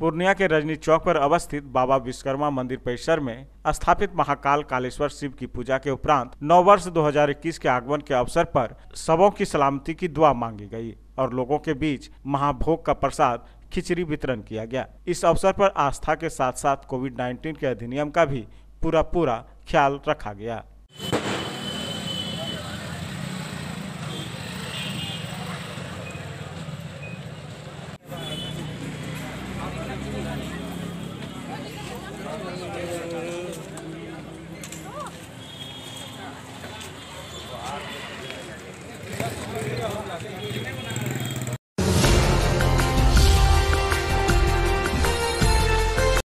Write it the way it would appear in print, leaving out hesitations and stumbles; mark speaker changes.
Speaker 1: पूर्णिया के रजनी चौक पर अवस्थित बाबा विश्वकर्मा मंदिर परिसर में स्थापित महाकाल कालेश्वर शिव की पूजा के उपरांत नववर्ष 2021 के आगमन के अवसर पर सबों की सलामती की दुआ मांगी गई और लोगों के बीच महाभोग का प्रसाद खिचड़ी वितरण किया गया। इस अवसर पर आस्था के साथ साथ कोविड-19 के अधिनियम का भी पूरा ख्याल रखा गया।